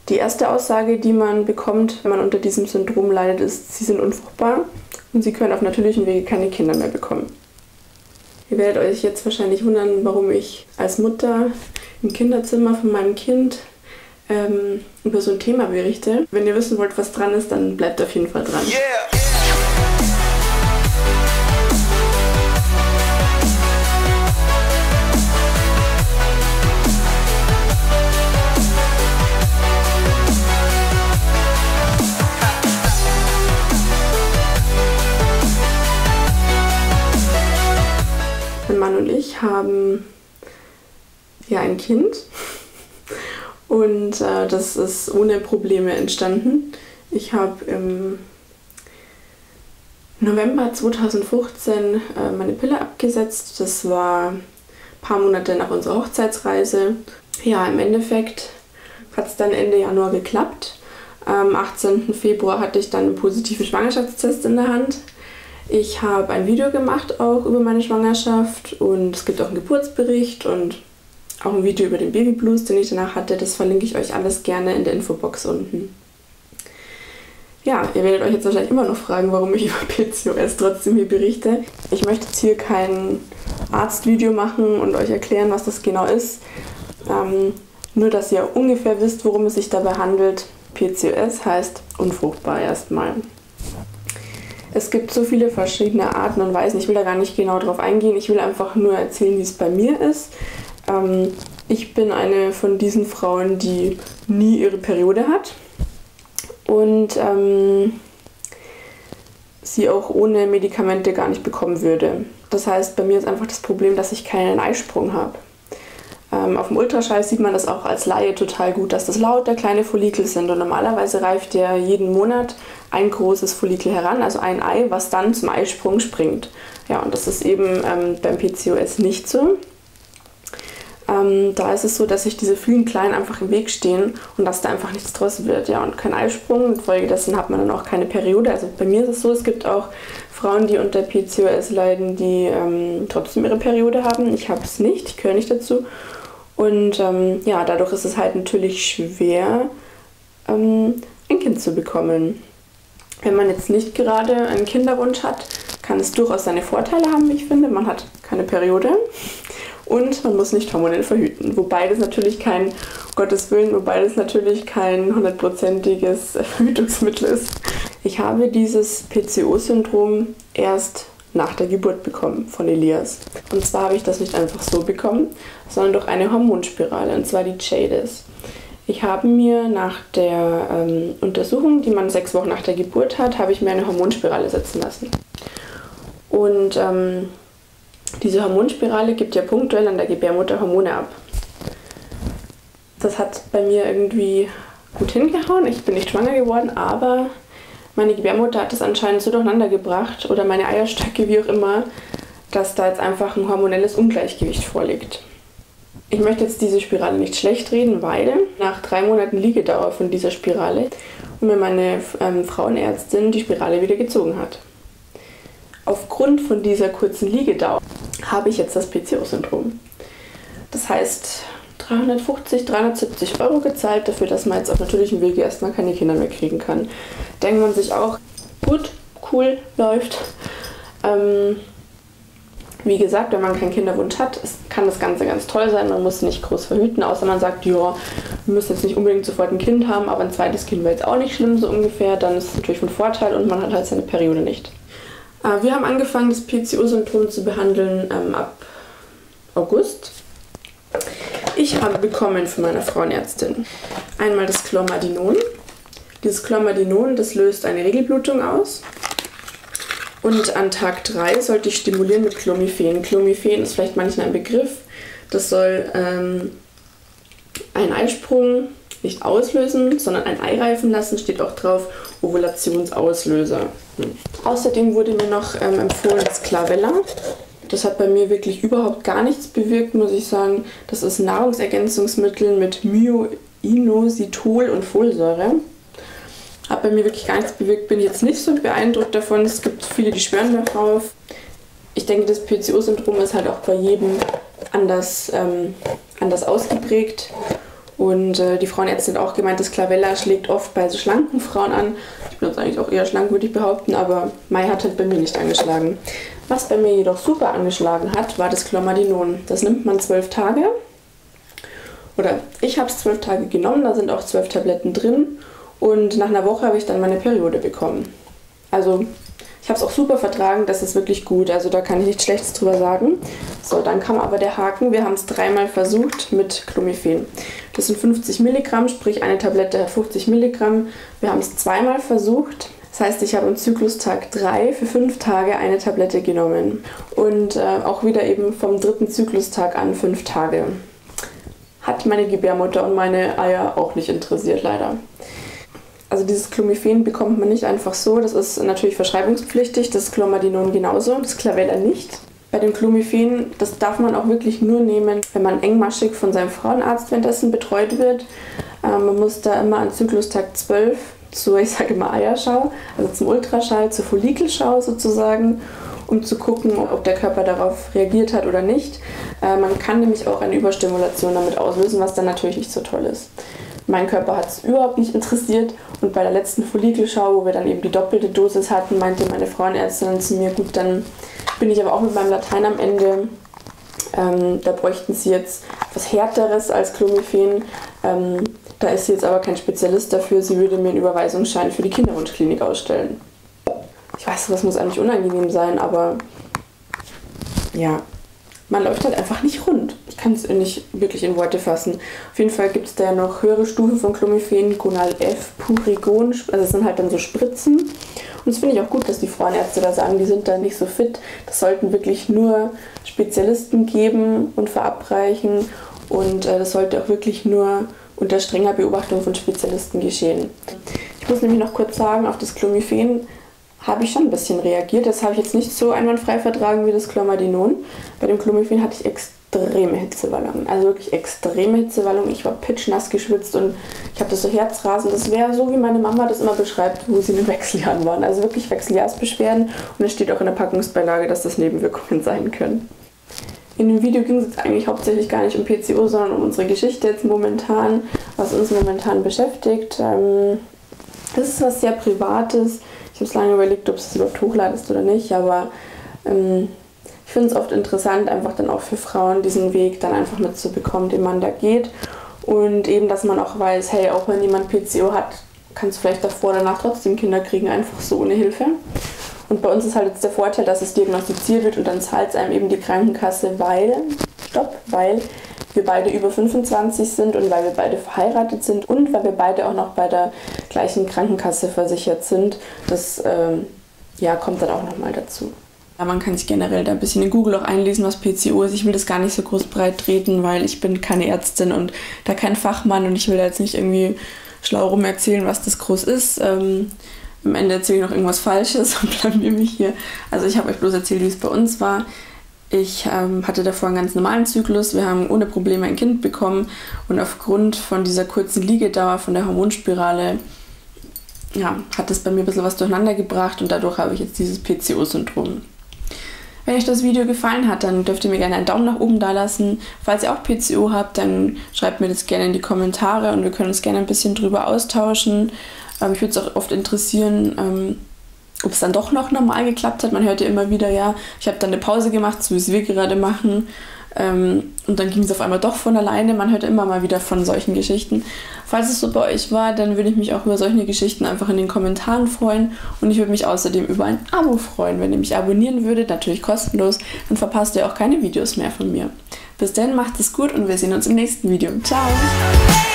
Die erste Aussage, die man bekommt, wenn man unter diesem Syndrom leidet, ist, sie sind unfruchtbar und sie können auf natürlichem Wege keine Kinder mehr bekommen. Ihr werdet euch jetzt wahrscheinlich wundern, warum ich als Mutter im Kinderzimmer von meinem Kind über so ein Thema berichte. Wenn ihr wissen wollt, was dran ist, dann bleibt auf jeden Fall dran. Yeah. Mein Mann und ich haben ja ein Kind und das ist ohne Probleme entstanden. Ich habe im November 2015 meine Pille abgesetzt. Das war ein paar Monate nach unserer Hochzeitsreise. Ja, im Endeffekt hat es dann Ende Januar geklappt. Am 18. Februar hatte ich dann einen positiven Schwangerschaftstest in der Hand. Ich habe ein Video gemacht auch über meine Schwangerschaft und es gibt auch einen Geburtsbericht und auch ein Video über den Babyblues, den ich danach hatte. Das verlinke ich euch alles gerne in der Infobox unten. Ja, ihr werdet euch jetzt wahrscheinlich immer noch fragen, warum ich über PCOS trotzdem hier berichte. Ich möchte jetzt hier kein Arztvideo machen und euch erklären, was das genau ist. Nur, dass ihr ungefähr wisst, worum es sich dabei handelt. PCOS heißt unfruchtbar erstmal. Es gibt so viele verschiedene Arten und Weisen. Ich will da gar nicht genau drauf eingehen. Ich will einfach nur erzählen, wie es bei mir ist. Ich bin eine von diesen Frauen, die nie ihre Periode hat. Und sie auch ohne Medikamente gar nicht bekommen würde. Das heißt, bei mir ist einfach das Problem, dass ich keinen Eisprung habe. Auf dem Ultraschall sieht man das auch als Laie total gut, dass das lauter kleine Follikel sind. Und normalerweise reift ja jeden Monat ein großes Follikel heran, also ein Ei, was dann zum Eisprung springt. Ja, und das ist eben beim PCOS nicht so. Da ist es so, dass sich diese vielen Kleinen einfach im Weg stehen und dass da einfach nichts draus wird. Ja, und kein Eisprung. Infolgedessen hat man dann auch keine Periode. Also bei mir ist es so, es gibt auch Frauen, die unter PCOS leiden, die trotzdem ihre Periode haben. Ich habe es nicht, ich gehöre nicht dazu. Und ja, dadurch ist es halt natürlich schwer, ein Kind zu bekommen. Wenn man jetzt nicht gerade einen Kinderwunsch hat, kann es durchaus seine Vorteile haben, wie ich finde. Man hat keine Periode und man muss nicht hormonell verhüten. Wobei das natürlich kein, Gottes Willen, wobei das natürlich kein 100%iges Verhütungsmittel ist. Ich habe dieses PCO-Syndrom erst nach der Geburt bekommen von Elias. Und zwar habe ich das nicht einfach so bekommen, sondern durch eine Hormonspirale, und zwar die Jadis. Ich habe mir nach der Untersuchung, die man 6 Wochen nach der Geburt hat, habe ich mir eine Hormonspirale setzen lassen. Und diese Hormonspirale gibt ja punktuell an der Gebärmutter Hormone ab. Das hat bei mir irgendwie gut hingehauen. Ich bin nicht schwanger geworden, aber meine Gebärmutter hat es anscheinend so durcheinander gebracht, oder meine Eierstöcke, wie auch immer, dass da jetzt einfach ein hormonelles Ungleichgewicht vorliegt. Ich möchte jetzt diese Spirale nicht schlecht reden, weil nach 3 Monaten Liegedauer von dieser Spirale mir meine Frauenärztin die Spirale wieder gezogen hat. Aufgrund von dieser kurzen Liegedauer habe ich jetzt das PCO-Syndrom. Das heißt, 350, 370 € gezahlt dafür, dass man jetzt auf natürlichem Wege erstmal keine Kinder mehr kriegen kann. Denkt man sich auch, gut, cool, läuft. Wie gesagt, wenn man keinen Kinderwunsch hat, kann das Ganze ganz toll sein. Man muss nicht groß verhüten, außer man sagt, ja, wir müssen jetzt nicht unbedingt sofort ein Kind haben, aber ein zweites Kind wäre jetzt auch nicht schlimm, so ungefähr. Dann ist es natürlich von Vorteil und man hat halt seine Periode nicht. Wir haben angefangen, das PCO-Syndrom zu behandeln ab August. Ich habe bekommen von meiner Frauenärztin einmal das Clomadinon. Dieses Clomadinon, das löst eine Regelblutung aus. Und an Tag 3 sollte ich stimulieren mit Clomiphen. Clomiphen ist vielleicht manchen ein Begriff. Das soll einen Eisprung nicht auslösen, sondern ein Ei reifen lassen. Steht auch drauf, Ovulationsauslöser. Außerdem wurde mir noch empfohlen das Clavella. Das hat bei mir wirklich überhaupt gar nichts bewirkt, muss ich sagen. Das ist ein Nahrungsergänzungsmittel mit Myoinositol und Folsäure. Hat bei mir wirklich gar nichts bewirkt, bin jetzt nicht so beeindruckt davon. Es gibt viele, die schwören darauf. Ich denke, das PCO-Syndrom ist halt auch bei jedem anders ausgeprägt. Und die Frauenärztin hat auch gemeint, das Clavella schlägt oft bei so schlanken Frauen an. Ich bin jetzt eigentlich auch eher schlank, würde ich behaupten, aber Mai hat halt bei mir nicht angeschlagen. Was bei mir jedoch super angeschlagen hat, war das Clomadinon. Das nimmt man 12 Tage. Oder ich habe es 12 Tage genommen, da sind auch 12 Tabletten drin. Und nach einer Woche habe ich dann meine Periode bekommen. Also ich habe es auch super vertragen, das ist wirklich gut, also da kann ich nichts Schlechtes drüber sagen. So, dann kam aber der Haken, wir haben es 3-mal versucht mit Clomiphen. Das sind 50 Milligramm, sprich eine Tablette hat 50 Milligramm. Wir haben es 2-mal versucht, das heißt, ich habe am Zyklustag 3 für 5 Tage eine Tablette genommen. Und auch wieder eben vom 3. Zyklustag an 5 Tage. Hat meine Gebärmutter und meine Eier auch nicht interessiert, leider. Also dieses Clomiphen bekommt man nicht einfach so, das ist natürlich verschreibungspflichtig, das Clomadinon genauso, das Clavella nicht. Bei dem Clomiphen, das darf man auch wirklich nur nehmen, wenn man engmaschig von seinem Frauenarzt währenddessen betreut wird. Man muss da immer an Zyklustag 12 zur, ich sage immer Eierschau, also zum Ultraschall, zur Follikelschau sozusagen, um zu gucken, ob der Körper darauf reagiert hat oder nicht. Man kann nämlich auch eine Überstimulation damit auslösen, was dann natürlich nicht so toll ist. Mein Körper hat es überhaupt nicht interessiert und bei der letzten Follikelschau, wo wir dann eben die doppelte Dosis hatten, meinte meine Frauenärztin zu mir, gut, dann bin ich aber auch mit meinem Latein am Ende. Da bräuchten sie jetzt was Härteres als Clomiphen. Da ist sie jetzt aber kein Spezialist dafür. Sie würde mir einen Überweisungsschein für die Kinderwunschklinik ausstellen. Ich weiß, das muss eigentlich unangenehm sein, aber ja, man läuft halt einfach nicht rund. Ich kann es nicht wirklich in Worte fassen. Auf jeden Fall gibt es da noch höhere Stufen von Clomiphen, Gonal F, Purigon, also das sind halt dann so Spritzen. Und das finde ich auch gut, dass die Frauenärzte da sagen, die sind da nicht so fit. Das sollten wirklich nur Spezialisten geben und verabreichen und das sollte auch wirklich nur unter strenger Beobachtung von Spezialisten geschehen. Ich muss nämlich noch kurz sagen, auf das Clomiphen habe ich schon ein bisschen reagiert. Das habe ich jetzt nicht so einwandfrei vertragen wie das Clomadinon. Bei dem Clomiphen hatte ich extreme Hitzewallungen. Also wirklich extreme Hitzewallungen. Ich war pitschnass geschwitzt und ich habe das so Herzrasen. Das wäre so, wie meine Mama das immer beschreibt, wo sie in den Wechseljahren waren. Also wirklich Wechseljahrsbeschwerden. Und es steht auch in der Packungsbeilage, dass das Nebenwirkungen sein können. In dem Video ging es jetzt eigentlich hauptsächlich gar nicht um PCO, sondern um unsere Geschichte jetzt momentan, was uns momentan beschäftigt. Das ist was sehr Privates. Ich habe es lange überlegt, ob es überhaupt hochladest oder nicht, aber ich finde es oft interessant, einfach dann auch für Frauen diesen Weg dann einfach mitzubekommen, den man da geht. Und eben, dass man auch weiß, hey, auch wenn jemand PCO hat, kannst du vielleicht davor oder danach trotzdem Kinder kriegen, einfach so ohne Hilfe. Und bei uns ist halt jetzt der Vorteil, dass es diagnostiziert wird und dann zahlt es einem eben die Krankenkasse, weil wir beide über 25 sind und weil wir beide verheiratet sind und weil wir beide auch noch bei der gleichen Krankenkasse versichert sind. Das kommt dann auch nochmal dazu. Ja, man kann sich generell da ein bisschen in Google auch einlesen, was PCO ist. Ich will das gar nicht so groß breit treten, weil ich bin keine Ärztin und da kein Fachmann und ich will da jetzt nicht irgendwie schlau rum erzählen, was das groß ist. Am Ende erzähle ich noch irgendwas Falsches und blamier mich hier. Also ich habe euch bloß erzählt, wie es bei uns war. Ich hatte davor einen ganz normalen Zyklus. Wir haben ohne Probleme ein Kind bekommen und aufgrund von dieser kurzen Liegedauer von der Hormonspirale hat es bei mir ein bisschen was durcheinander gebracht und dadurch habe ich jetzt dieses PCO-Syndrom. Wenn euch das Video gefallen hat, dann dürft ihr mir gerne einen Daumen nach oben da lassen. Falls ihr auch PCO habt, dann schreibt mir das gerne in die Kommentare und wir können uns gerne ein bisschen drüber austauschen. Mich würde es auch oft interessieren, ob es dann doch noch normal geklappt hat. Man hört ja immer wieder, ja, ich habe dann eine Pause gemacht, so wie es wir gerade machen. Und dann ging es auf einmal doch von alleine. Man hört immer mal wieder von solchen Geschichten. Falls es so bei euch war, dann würde ich mich auch über solche Geschichten einfach in den Kommentaren freuen. Und ich würde mich außerdem über ein Abo freuen. Wenn ihr mich abonnieren würdet, natürlich kostenlos, dann verpasst ihr auch keine Videos mehr von mir. Bis dann, macht es gut und wir sehen uns im nächsten Video. Ciao!